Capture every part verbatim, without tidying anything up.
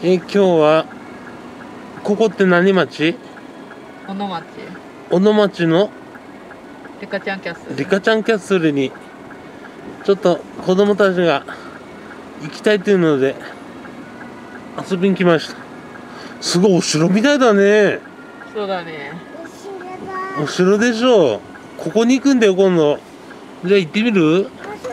え今日はここって何町？ 小野町。 小野町のリカちゃんキャッスル。 リカちゃんキャッスルにちょっと子供たちが行きたいというので遊びに来ました。すごいお城みたいだね。 そうだね。 お城でしょう。ここに行くんだよ今度。じゃあ行ってみる？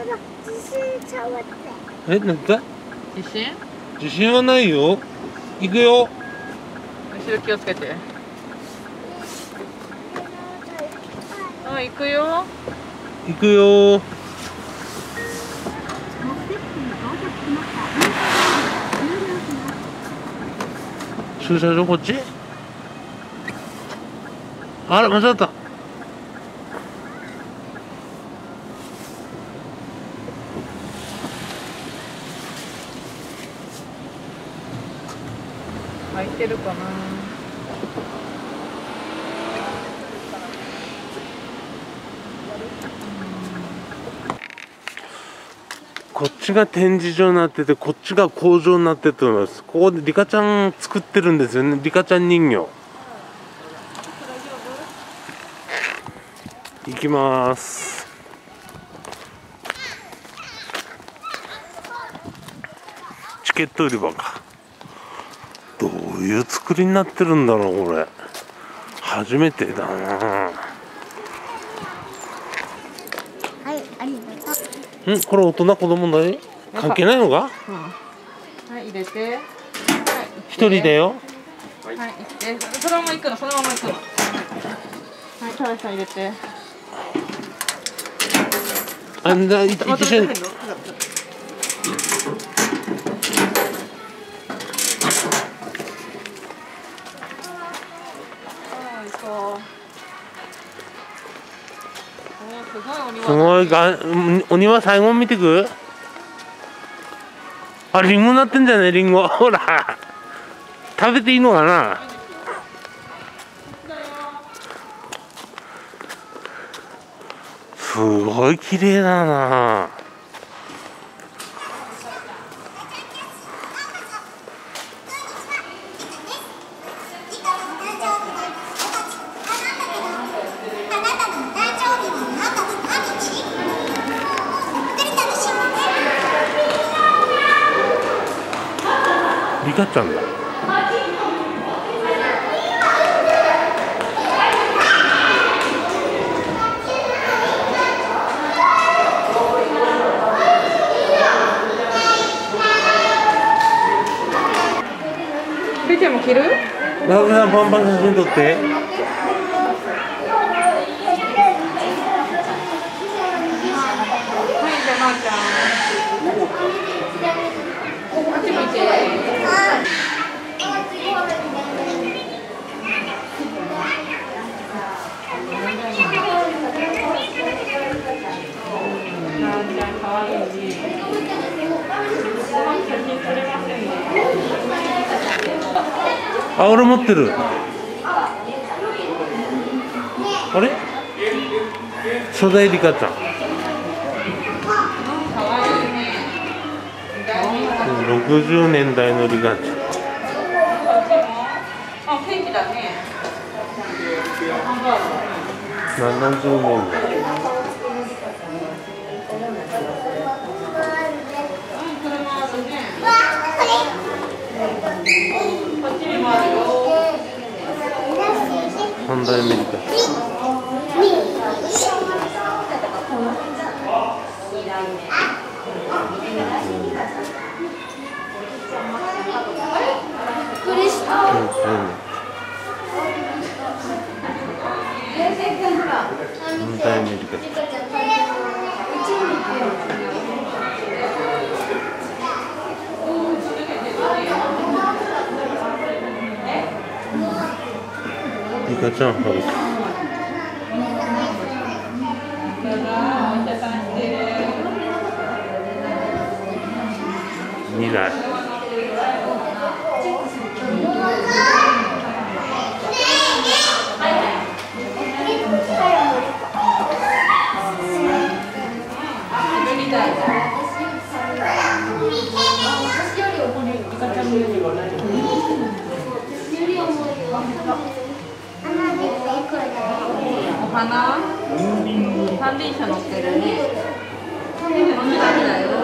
え、なんだ？ 地震？ 自信はないよ。行くよ。 後ろ気をつけて。あ、行くよ。 行くよ。駐車場こっち？あら、間違った。 空いてるかな。 こっちが展示場になってて、こっちが工場になってると思います。ここでリカちゃん作ってるんですよね。リカちゃん人形。行きます。チケット売り場か。どういう作りになってるんだろうこれ。初めてだな。 はい、ありがとう。 ん、これ大人子供ない関係ないのか？ うん、はい、入れて。はい、 一人だよ。 はい、行って。そのまま行くの、そのまま行くの。はい、田辺さん入れて。 あんだ、一緒に。すごいが、お庭最後見てく。あ、リンゴなってんじゃないリンゴ。ほら。食べていいのかな。すごい綺麗だな。リカちゃんだ。 ペチェも着る？ ラブさんパンパン写真撮って。 はい、じゃあまーちゃん。あっち向いて。 あ、俺持ってる。あれ？初代リカちゃん。ろくじゅうねんだいのリカちゃん。 あ、元気だね。 ななじゅうねんだい。三代目リカ。三代目リカ。リカちゃんハウス。未来。 私よりおこれリカちゃんお花三輪車乗ってるね。だよ。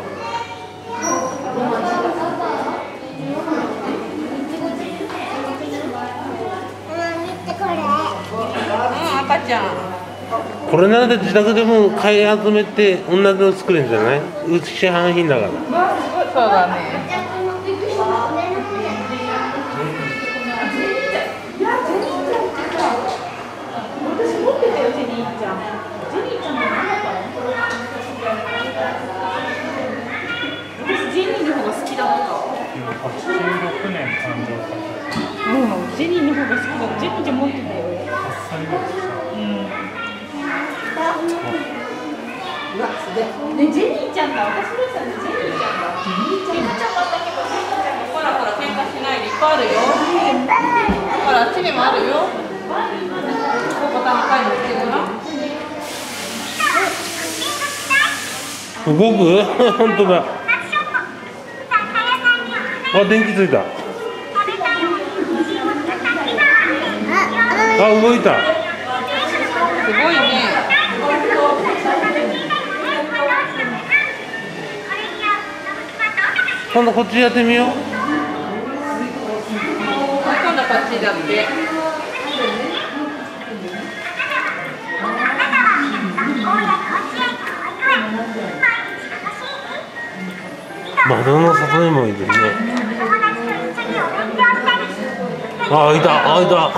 赤ちゃん。 これなんで自宅でも買い集めて同じの作れるんじゃない？うち市販品だから。 そうだね。ジェニーの方が好きだった。 はちじゅうろくねん誕生された。 うん、ジェニーの方が好きだった。ジェニーちゃん持ってたよ。 はっさいぐらいでした。 うわ、すげえ。ね、ジェニーちゃんだ。私のさん、ジェニーちゃんだ。ジェニーちゃんだったけど、ジェニーちゃんほらほら喧嘩しないでいっぱいあるよ。ほら、あっちにもあるよ。ここボタン赤いのつけるな。 動く？本当だ。あ、電気ついた。あ、動いた。 すごいね。 今度こっちやってみよう。 今度こっちだって。 窓の外にもいるね。あ、いた、あ、いた。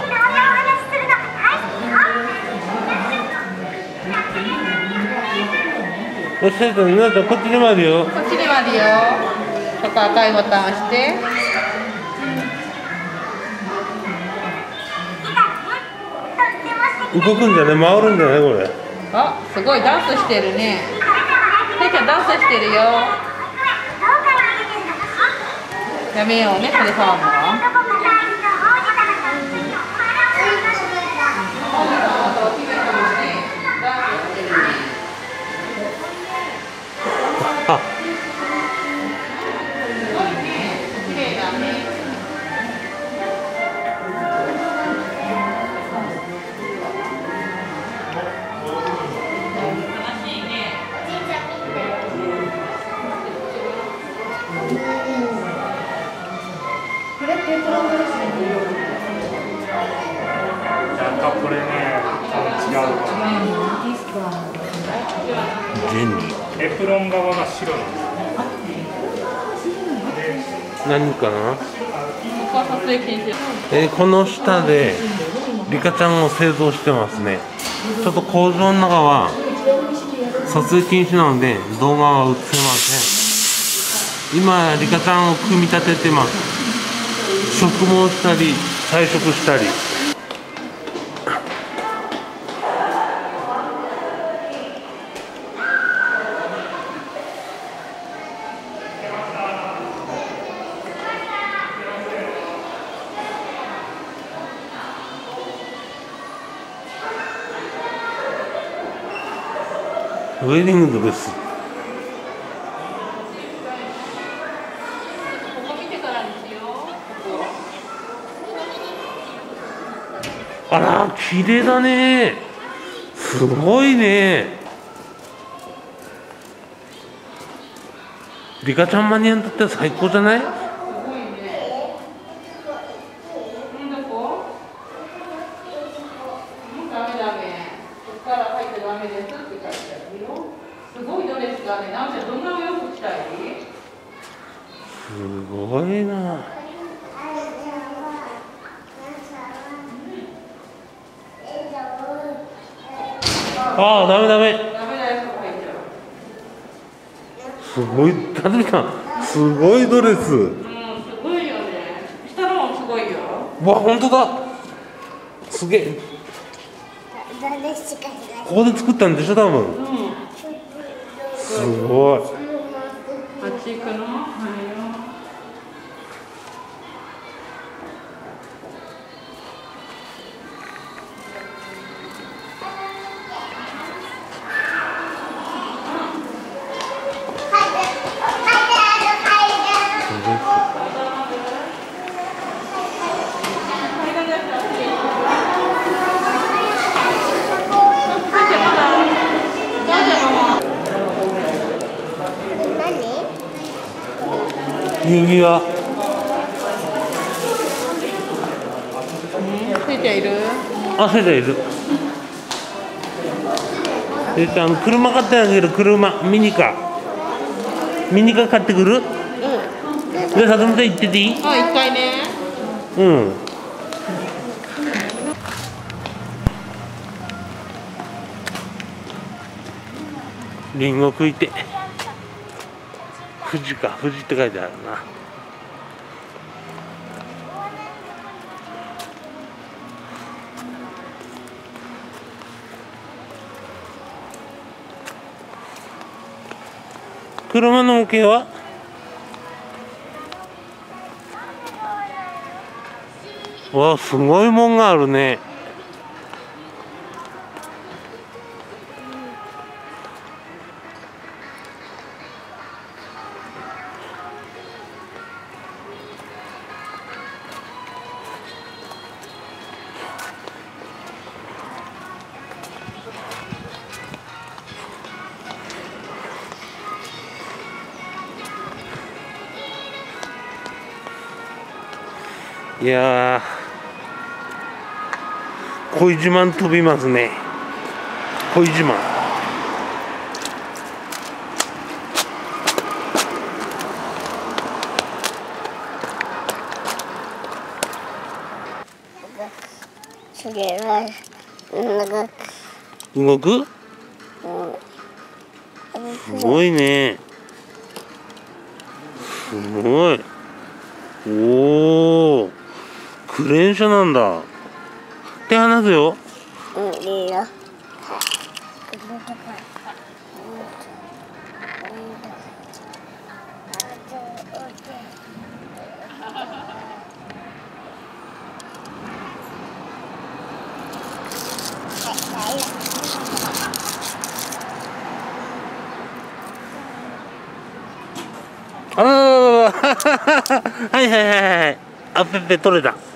よし、ななちゃん、こっちにもあるよ。 こっちにもあるよ。ここ赤いボタン押して。 動くんじゃない、回るんじゃない、これ。 あ、すごいダンスしてるね。ていちゃんダンスしてるよ。やめようね、これ触るのは。 あ、 綺麗だね。楽しいね。これってプログレス若干これね、違うかも。 ジェニー。 エプロン側が白なんです。 何かな。えー、この下でリカちゃんを製造してますね。ちょっと工場の中は撮影禁止なので動画は映せません。今リカちゃんを組み立ててます。植毛したり彩色したり。ウェディングドレス。 ここ見てからにしよう。ここ。 あら、綺麗だね。すごいね。リカちゃんマニアにとっては最高じゃない？ すごいね。うん、どこ？うん、ダメダメ。ここから入ってダメですって書いてあるよ。すごいドレスだね。なんじゃどんなお洋服着たい？ すごいな。ああ、ダメダメ。 ダメだよ、入っちゃう。 すごい、たずみさん、すごいドレス。 うん、すごいよね。下のもすごいよ。 わ、本当だ。すげえ。ここで作ったんでしょ、多分。 うん。 すごい。 あっち行くの？はいよ。 指輪。 せいちゃんいる？ あ、せいちゃんいる。せいちゃん、車買ってあげる。車、ミニカ。ミニカ買ってくる？ うん。 で、さとみさん行ってていい？ あ、一回ね。 うん。リンゴ食いて。富士か、富士って書いてあるな。車の模型は？わあ、すごいもんがあるね。いやー、恋自慢飛びますね。恋自慢。 それは動く？すごいね。すごい。おお、クレーン車なんだ。手離すよ。 うん、いいよ。 ああ、はいはいはいはい。あ、ペッペ取れた。